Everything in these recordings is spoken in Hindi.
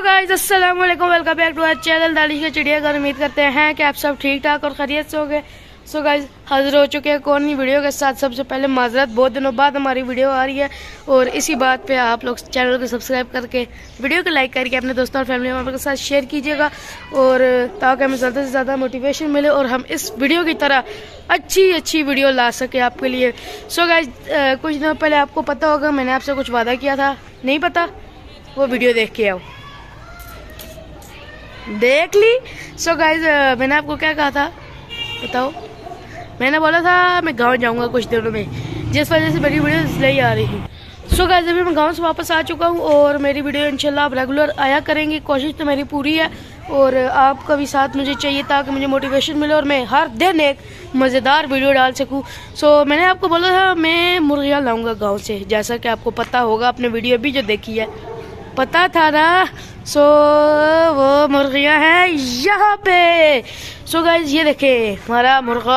गाइस अस्सलाम वालेकुम, welcome back to our channel Danish के चिड़ियाघर। उम्मीद करते हैं कि आप सब ठीक ठाक और खैरियत से होंगे। सो गाइस हाजिर हो चुके हैं कौन सी वीडियो के साथ। सबसे पहले माजरत, बहुत दिनों बाद हमारी वीडियो आ रही है और इसी बात पे आप लोग चैनल को सब्सक्राइब करके वीडियो को लाइक करके अपने दोस्तों और फैमिली मेम्बर के साथ शेयर कीजिएगा, और ताकि हमें ज़्यादा से ज़्यादा मोटिवेशन मिले और हम इस वीडियो की तरह अच्छी वीडियो ला सके आपके लिए। सो गाइस कुछ दिनों पहले आपको पता होगा मैंने आपसे कुछ वादा किया था, नहीं पता वो वीडियो देख के आओ, देख ली। सो गाइज मैंने आपको क्या कहा था बताओ? मैंने बोला था मैं गांव जाऊंगा कुछ दिनों में, जिस वजह से मेरी वीडियो इसलिए आ रही है। सो गाइज अभी मैं गांव से वापस आ चुका हूं और मेरी वीडियो इंशाल्लाह आप रेगुलर आया करेंगी। कोशिश तो मेरी पूरी है और आपका भी साथ मुझे चाहिए ताकि मुझे मोटिवेशन मिले और मैं हर दिन एक मज़ेदार वीडियो डाल सकूं। सो मैंने आपको बोला था मैं मुर्गियाँ लाऊंगा गाँव से, जैसा कि आपको पता होगा, आपने वीडियो भी जो देखी है पता था ना। सो वो मुर्गियाँ हैं यहाँ पे। सो गाइज ये देखे हमारा मुर्गा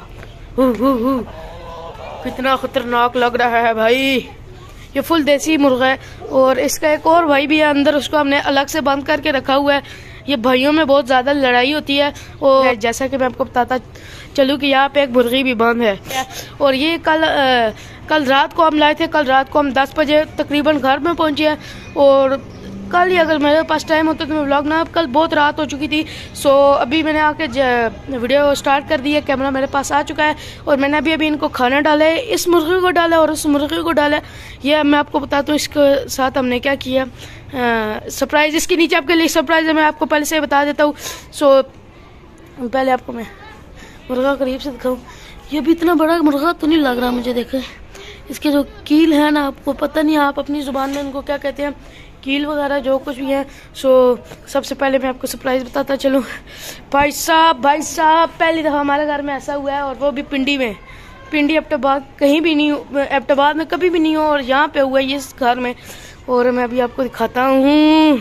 कितना खतरनाक लग रहा है भाई। ये फुल देसी मुर्गा है और इसका एक और भाई भी है अंदर, उसको हमने अलग से बंद करके रखा हुआ है। ये भाइयों में बहुत ज़्यादा लड़ाई होती है और जैसा कि मैं आपको बताता चलूँ कि यहाँ पे एक मुर्गी भी बंद है। और ये कल रात को हम लाए थे, कल रात को हम 10 बजे तकरीबन घर में पहुँचे हैं। और कल ही अगर मेरे पास टाइम होता तो मैं व्लॉग ना, कल बहुत रात हो चुकी थी। सो अभी मैंने आके वीडियो स्टार्ट कर दी है, कैमरा मेरे पास आ चुका है और मैंने अभी इनको खाना डाला है, इस मुर्गी को डाला और उस मुर्गी को डाला। ये मैं आपको बताता हूँ इसके साथ हमने क्या किया। सरप्राइज इसके नीचे आपके लिए सरप्राइज है, मैं आपको पहले से बता देता हूँ। सो पहले आपको मैं मुर्गा करीब से दिखाऊँ। ये भी इतना बड़ा मुर्गा तो नहीं लग रहा मुझे, देखे इसके जो कील है ना, आपको पता नहीं आप अपनी जुबान में उनको क्या कहते हैं, कील वगैरह जो कुछ भी है। सो सबसे पहले मैं आपको सरप्राइज बताता चलूँ। भाई साहब पहली दफ़ा हमारे घर में ऐसा हुआ है और वो भी पिंडी में। पिंडी एबटाबाद कहीं भी नहीं, एबटाबाद में कभी भी नहीं हो और यहाँ पे हुआ है इस घर में। और मैं अभी आपको दिखाता हूँ।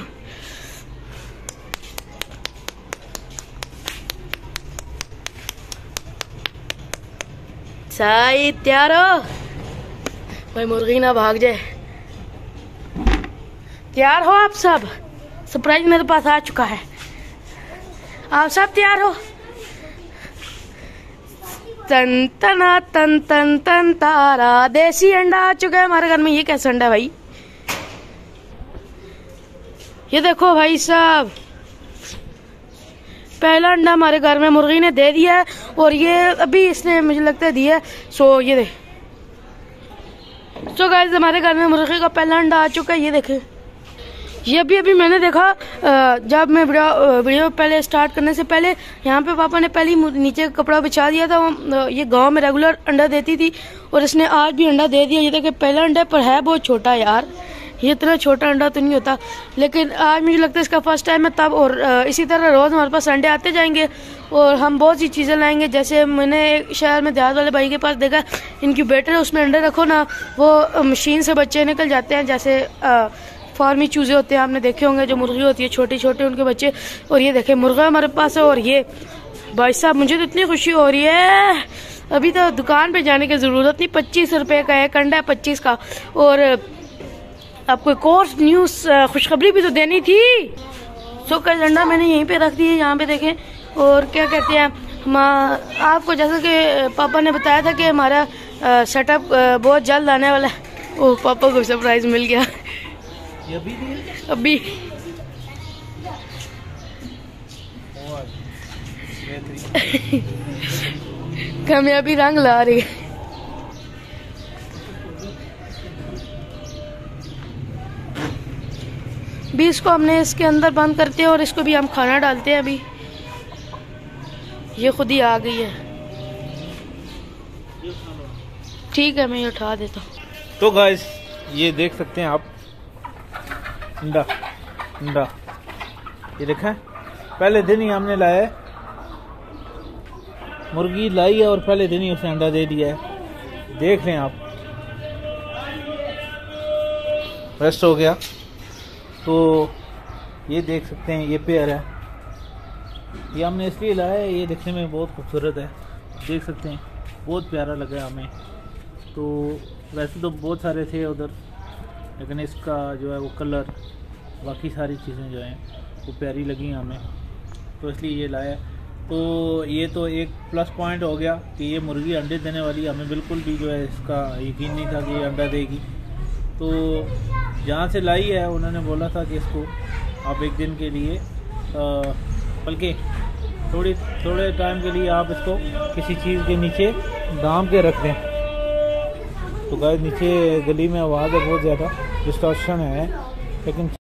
सही तैयार हो भाई, मुर्गी ना भाग जाए। तैयार हो आप सब? सरप्राइज मेरे पास आ चुका है, आप सब तैयार हो? तन तना तन तन तन तारा, देसी अंडा आ चुका है हमारे घर में। ये कैसा अंडा है भाई? ये देखो भाई साहब, पहला अंडा हमारे घर में मुर्गी ने दे दिया है और ये अभी इसने मुझे लगता है दिया। सो ये देख, सो गाइस हमारे घर में मुर्गी का पहला अंडा आ चुका है। ये देखे, ये अभी मैंने देखा जब मैं वीडियो पहले स्टार्ट करने से पहले यहाँ पे पापा ने पहले नीचे कपड़ा बिछा दिया था। वो ये गांव में रेगुलर अंडा देती थी और इसने आज भी अंडा दे दिया। ये देखे पहला अंडा पर है बहुत छोटा यार, ये इतना छोटा अंडा तो नहीं होता, लेकिन आज मुझे लगता है इसका फर्स्ट टाइम है तब। और इसी तरह रोज़ हमारे पास अंडे आते जाएंगे और हम बहुत सी चीज़ें लाएंगे। जैसे मैंने एक शहर में देहात वाले भाई के पास देखा इनक्यूबेटर है, उसमें अंडे रखो ना वो मशीन से बच्चे निकल जाते हैं। जैसे फार्मी चूजे होते हैं, आपने देखे होंगे, जो मुर्गी होती है छोटे छोटे उनके बच्चे। और ये देखे मुर्गा हमारे पास है। और ये भाई साहब मुझे तो इतनी खुशी हो रही है, अभी तो दुकान पे जाने की ज़रूरत नहीं। 25 रुपये का एक अंडा है, 25 का। और आपको एक और न्यूज़ खुशखबरी भी तो देनी थी। सो कल अंडा मैंने यहीं पे रख दी है, यहाँ पे देखें। और क्या कहते हैं, हम आपको जैसा कि पापा ने बताया था कि हमारा सेटअप बहुत जल्द आने वाला है। ओह पापा को सरप्राइज मिल गया अभी। कामयाबी रंग ला रही है। भी इसको हमने इसके अंदर बंद करते हैं और इसको भी हम खाना डालते हैं। अभी ये खुद ही आ गई है, ठीक है मैं ये उठा देता हूँ। तो गाइस ये देख सकते हैं आप, अंडा ये देखा है, पहले दिन ही हमने लाया है, मुर्गी लाई है और पहले दिन ही उसने अंडा दे दिया है। देख लें आप, रेस्ट हो गया। तो ये देख सकते हैं, ये पेयर है, ये हमने इसलिए लाया है, ये देखने में बहुत खूबसूरत है, देख सकते हैं बहुत प्यारा लगा हमें। तो वैसे तो बहुत सारे थे उधर, लेकिन इसका जो है वो कलर बाकी सारी चीज़ें जो हैं वो प्यारी लगी हमें, तो इसलिए ये लाया। तो ये तो एक प्लस पॉइंट हो गया कि ये मुर्गी अंडे देने वाली, हमें बिल्कुल भी जो है इसका यकीन नहीं था कि ये अंडा देगी। तो जहाँ से लाई है उन्होंने बोला था कि इसको आप एक दिन के लिए बल्कि थोड़े टाइम के लिए आप इसको किसी चीज़ के नीचे दाम के रख दें। तो गाइस नीचे गली में आवाज़ है बहुत ज़्यादा, डिस्टॉर्शन है, लेकिन